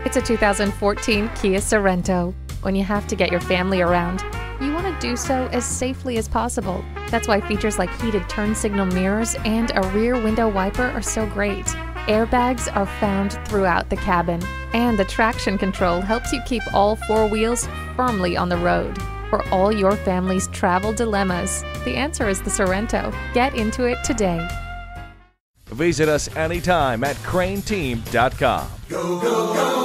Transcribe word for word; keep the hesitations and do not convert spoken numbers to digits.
It's a two thousand fourteen Kia Sorento. When you have to get your family around, you want to do so as safely as possible. That's why features like heated turn signal mirrors and a rear window wiper are so great. Airbags are found throughout the cabin, and the traction control helps you keep all four wheels firmly on the road. For all your family's travel dilemmas, the answer is the Sorento. Get into it today. Visit us anytime at crain team dot com. Go, go, go.